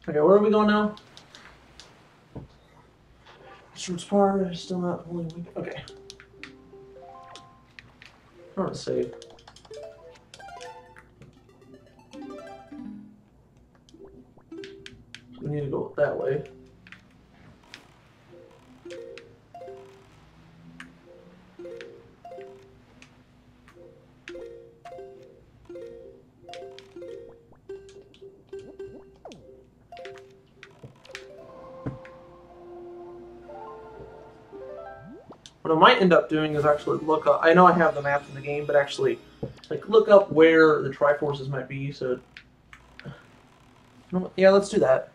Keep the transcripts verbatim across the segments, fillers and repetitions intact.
Okay, where are we going now? Shorts par, still not holding weak. Okay. I want to save. We need to go that way. What I might end up doing is actually look up. I know I have the map in the game, but actually, like, look up where the Triforces might be. So, yeah, let's do that.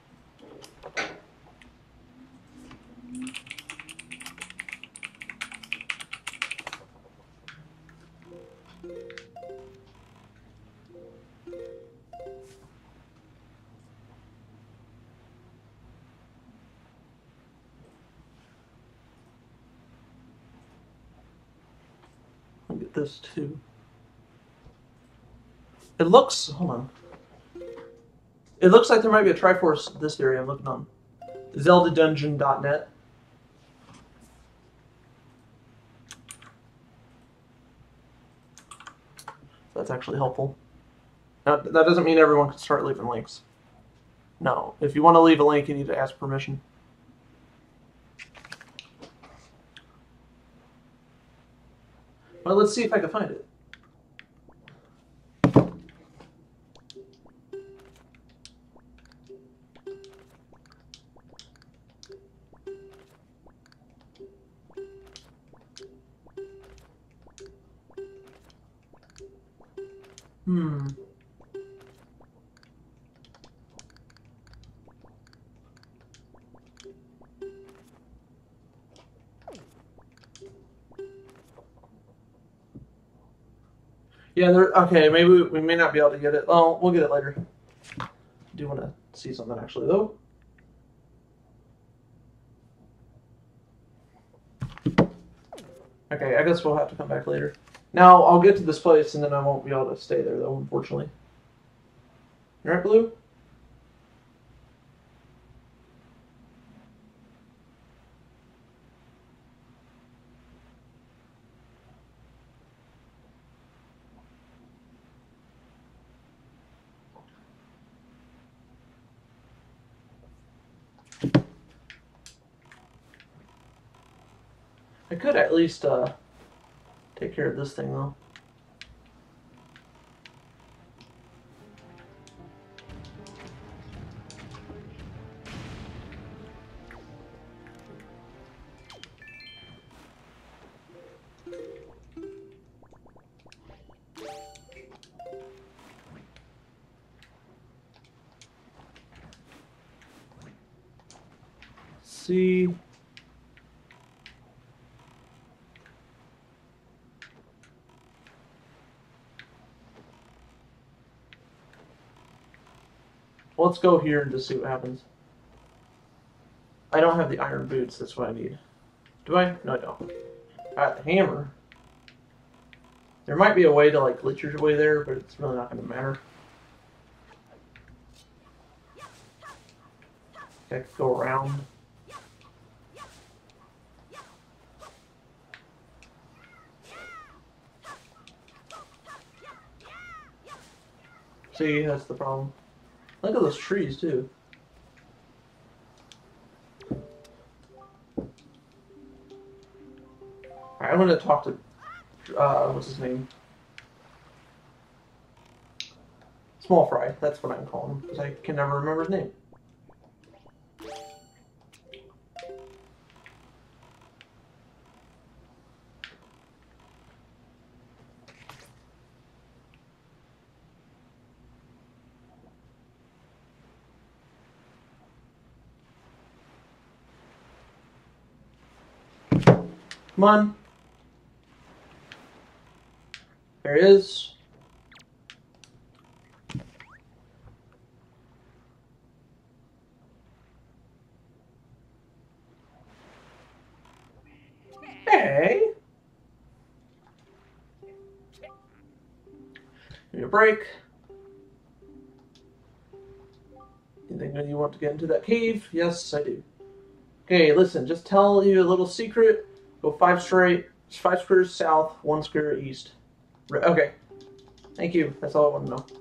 I'll get this too. It looks. Hold on. It looks like there might be a Triforce this area. I'm looking on Zelda Dungeon dot net. That's actually helpful. Now, that doesn't mean everyone can start leaving links. No, if you want to leave a link, you need to ask permission. Well, let's see if I can find it. Hmm. Yeah, there. Okay, maybe we, we may not be able to get it. Oh, we'll get it later. I do want to see something actually, though. Okay, I guess we'll have to come back later. Now, I'll get to this place, and then I won't be able to stay there, though, unfortunately. You right, Blue? I could at least uh, take care of this thing, though. See. Well, let's go here and just see what happens. I don't have the iron boots, that's what I need. Do I? No, I don't. I got the hammer. There might be a way to, like, glitch your way there, but it's really not going to matter. I could go around. See, that's the problem. Look at those trees, too. Alright, I'm going to talk to, uh, what's his name? Small Fry, that's what I'm calling him, because I can never remember his name. Come on. There it is. Hey. Need a break. Need think you want to get into that cave? Yes, I do. Okay, listen, just tell you a little secret. Go five straight, five squares south, one square east. Okay. Thank you. That's all I want to know.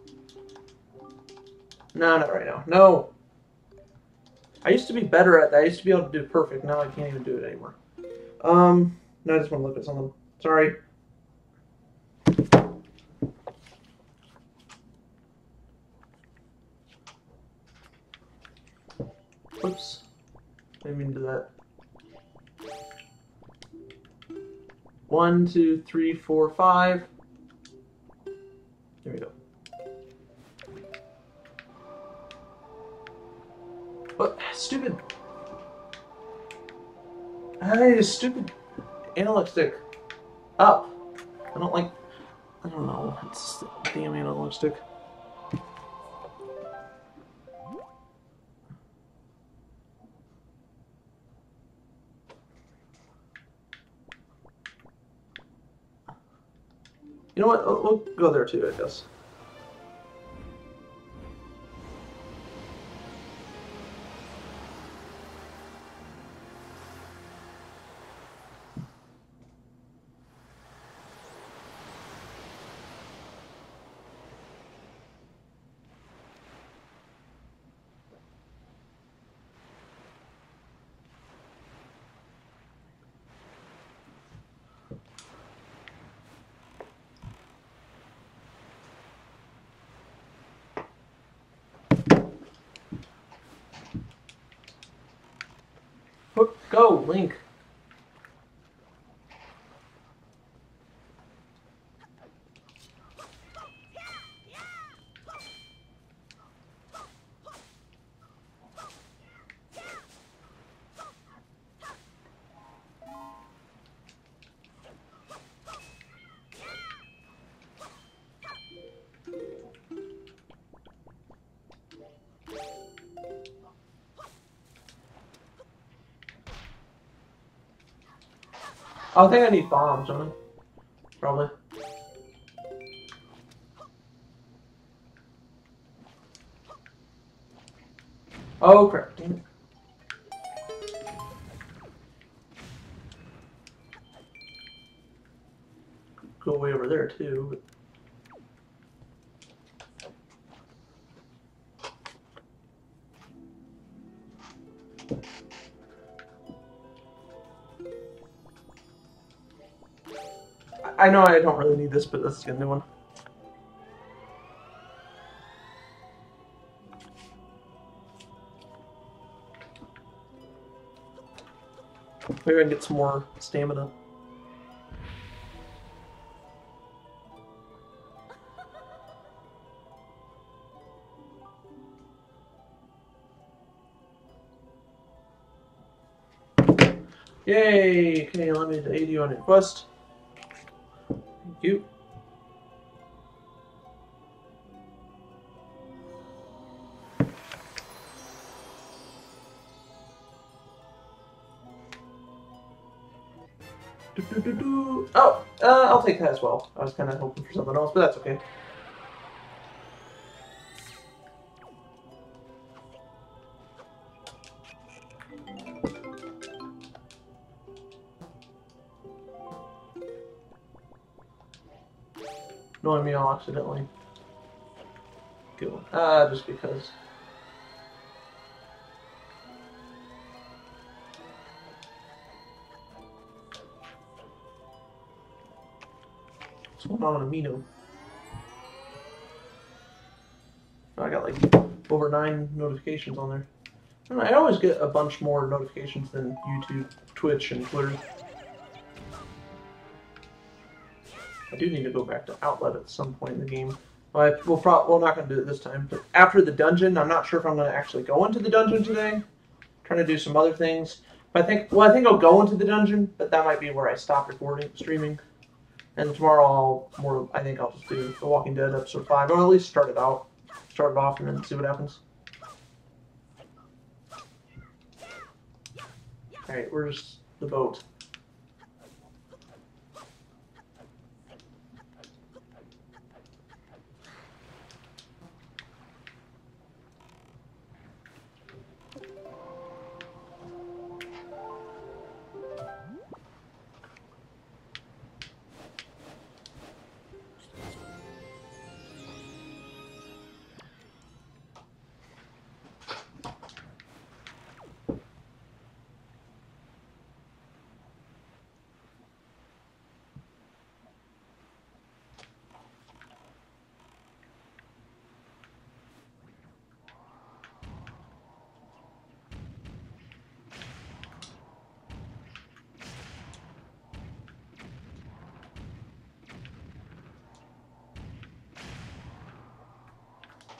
No, not right now. No. I used to be better at that. I used to be able to do perfect. Now I can't even do it anymore. Um, no, I just want to look at something. Sorry. Whoops. Didn't mean to do that. One, two, three, four, five. There we go. What? Stupid. Hey, stupid analog stick. Up. I don't like. I don't know. It's the damn analog stick. You know what? We'll, we'll go there too, I guess. Go, Link. I think I need bombs, don't I? Probably. Oh crap, damn it. Go way over there too, but... I know I don't really need this, but let's get a new one. Maybe I can get some more stamina. Yay! Okay, let me aid you on your quest. Thank you. Do, do, do, do. Oh, uh, I'll take that as well. I was kind of hoping for something else, but that's okay. Knowing me, I'll accidentally go. Ah, uh, just because. What's going on on Amino? I got like over nine notifications on there. I, don't know, I always get a bunch more notifications than YouTube, Twitch, and Twitter. I do need to go back to Outlet at some point in the game. Well, I, we'll probably, we're not going to do it this time, but after the dungeon, I'm not sure if I'm going to actually go into the dungeon today. I'm trying to do some other things. But I think, well, I think I'll go into the dungeon, but that might be where I stop recording, streaming. And tomorrow I'll more, I think I'll just do The Walking Dead episode five, or at least start it out. Start it off and then see what happens. Alright, where's the boat?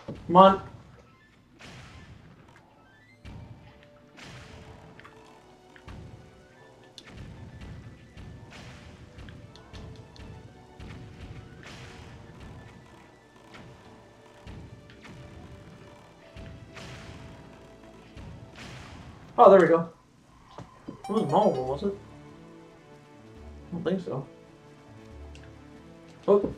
Come on. Oh, there we go. It wasn't all of them, was it? I don't think so. Oh.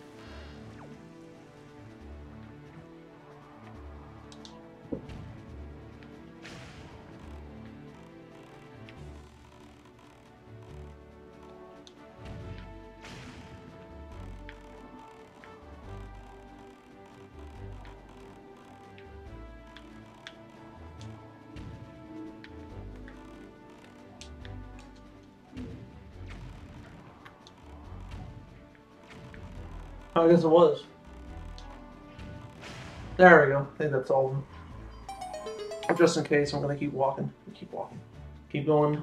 I guess it was. There we go. I think that's all of them. Just in case, I'm gonna keep walking. Keep walking. Keep going.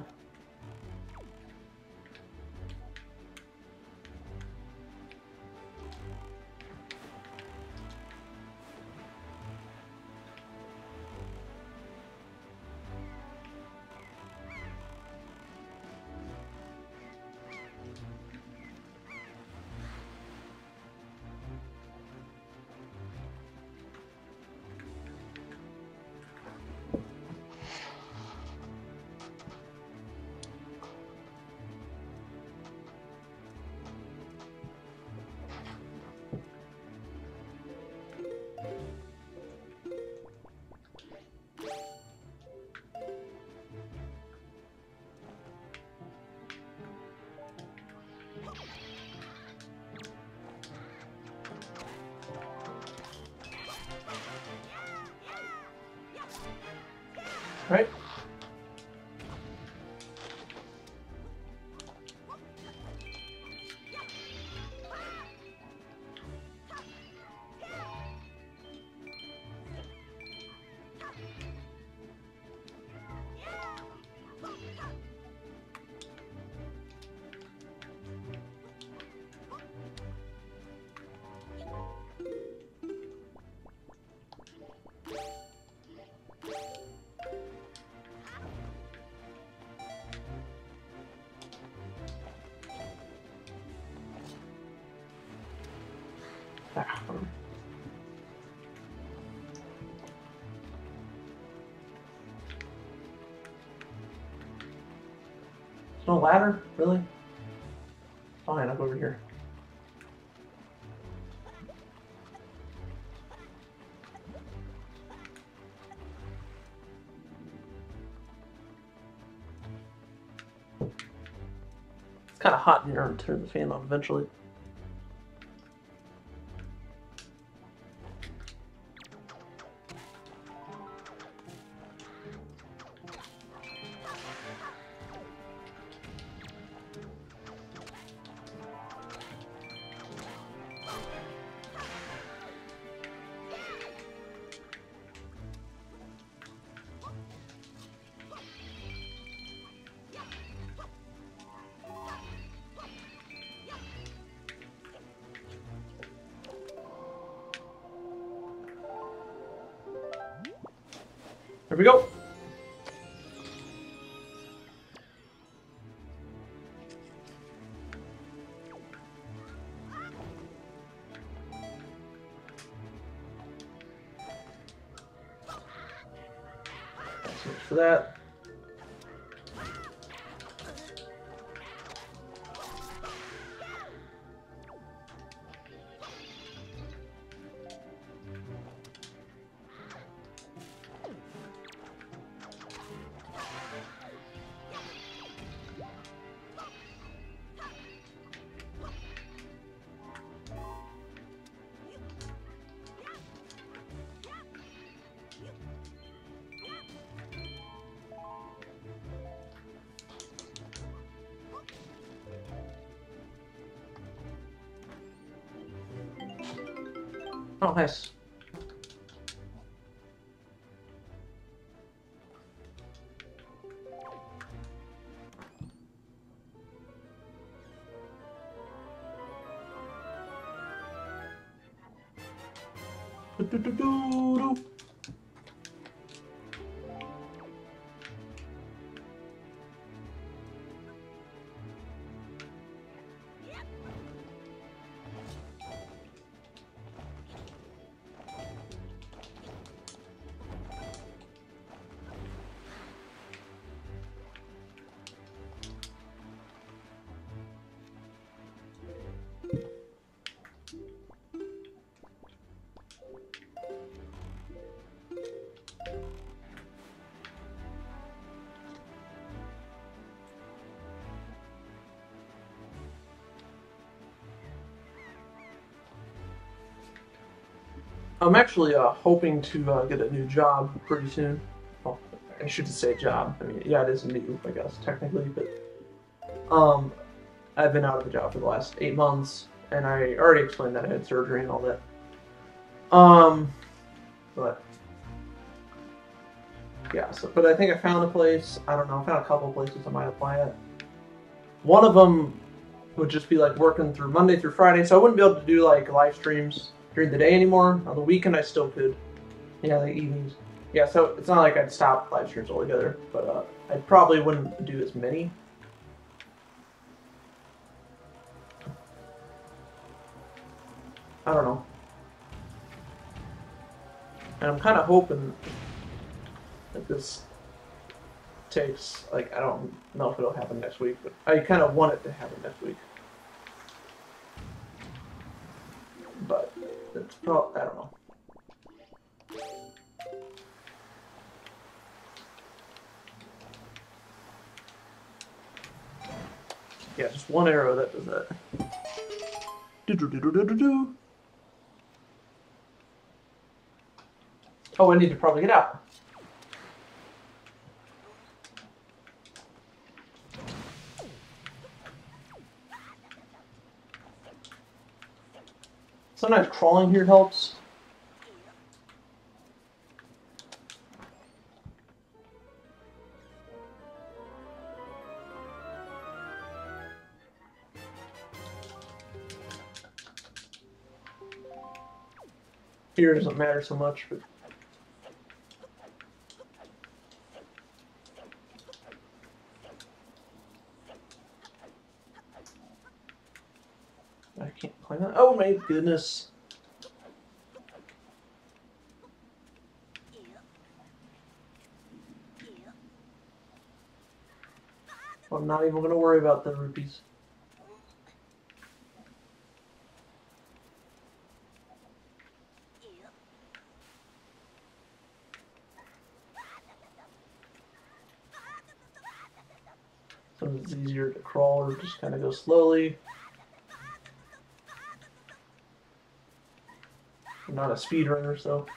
Right? Ah. No ladder? Really? Fine, I'll go over here. It's kind of hot in here. I'll turn the fan on eventually. Here we go. So much for that. Oh, nice. do, do, do. I'm actually uh, hoping to uh, get a new job pretty soon. Well, I should say job. I mean, yeah, it is new, I guess, technically, but um, I've been out of the job for the last eight months, and I already explained that I had surgery and all that. Um, but yeah, so but I think I found a place. I don't know. I found a couple places I might apply at. One of them would just be like working through Monday through Friday, so I wouldn't be able to do like live streams during the day anymore. On the weekend, I still could. Yeah, the evenings. Yeah, so it's not like I'd stop live streams altogether, but uh, I probably wouldn't do as many. I don't know. And I'm kind of hoping that this takes, like, I don't know if it'll happen next week, but I kind of want it to happen next week. But it's probably, I don't know. Yeah, just one arrow that does that. Do do do do do do do. Oh, I need to probably get out. Sometimes crawling here helps. Here doesn't matter so much, but I can't climb that. Oh my goodness. Well, I'm not even going to worry about the rupees. Sometimes it's easier to crawl or just kind of go slowly. I'm not a speedrunner, so.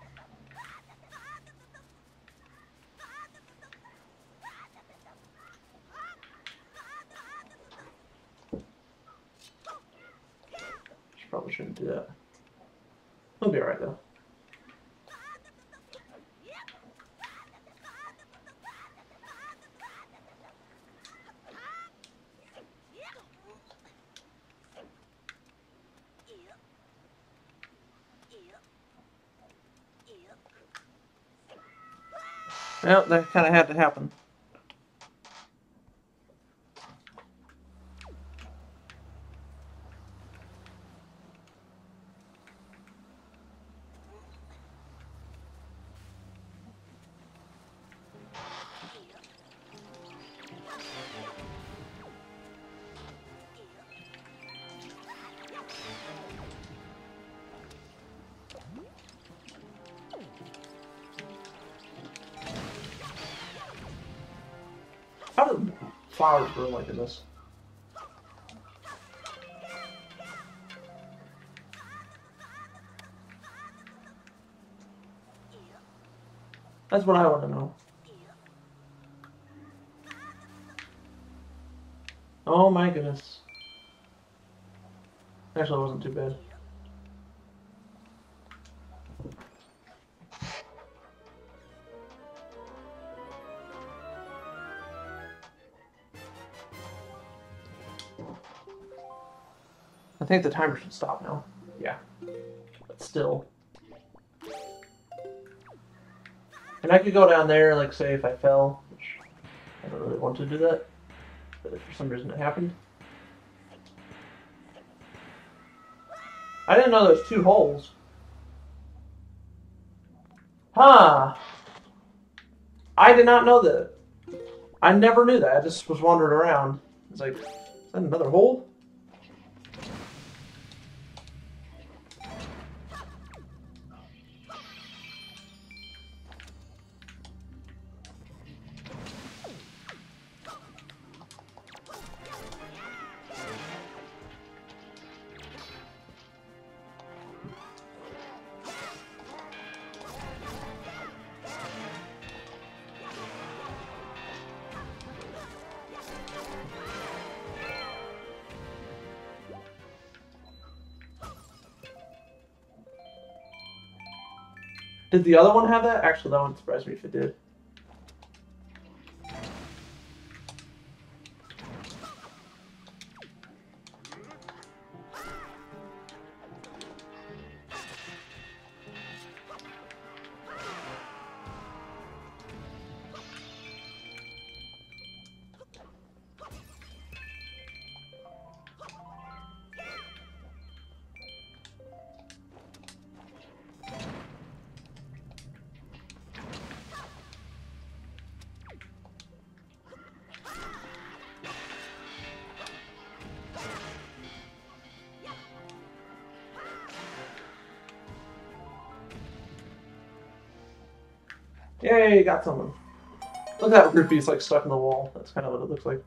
Probably shouldn't do that. He'll be alright though. Well, that kind of had to happen. How do flowers grow like this? That's what I want to know. Oh my goodness. Actually, it wasn't too bad. I think the timer should stop now. Yeah. But still. And I could go down there, like, say, if I fell, which I don't really want to do that, but if for some reason it happened. I didn't know there was two holes. Huh. I did not know that. I never knew that. I just was wandering around. It's like, is that another hole? Did the other one have that? Actually, that one surprised me if it did. Yay, got something. Look at that rupee, it's like stuck in the wall. That's kind of what it looks like.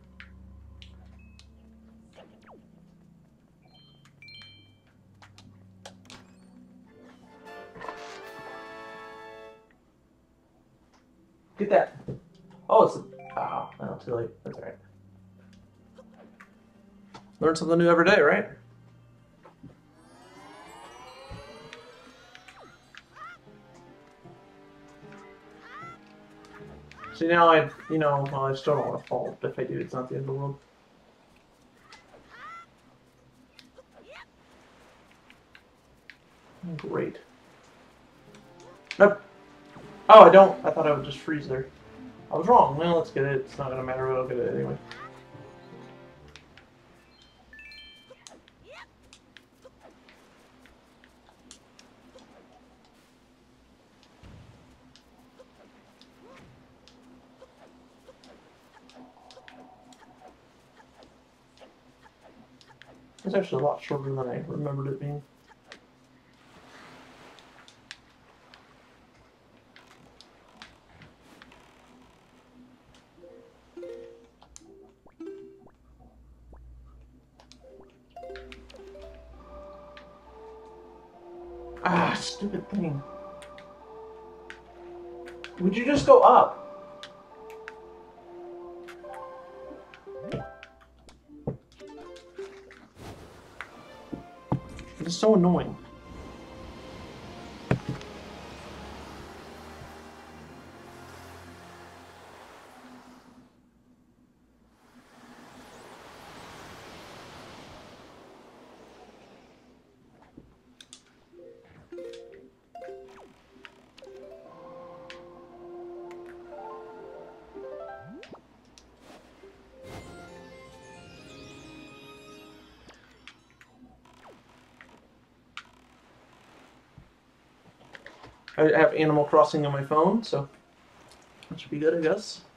Get that. Oh, it's... Ah, oh, no, too late. That's alright. Learn something new every day, right? See, now I, you know, well, I still don't want to fall, but if I do, it's not the end of the world. Great. Nope. Oh, I don't. I thought I would just freeze there. I was wrong. Well, let's get it. It's not going to matter. We'll get it anyway. It's actually a lot shorter than I remembered it being. Ah, stupid thing. Would you just go up? It's so annoying. I have Animal Crossing on my phone, so that should be good, I guess.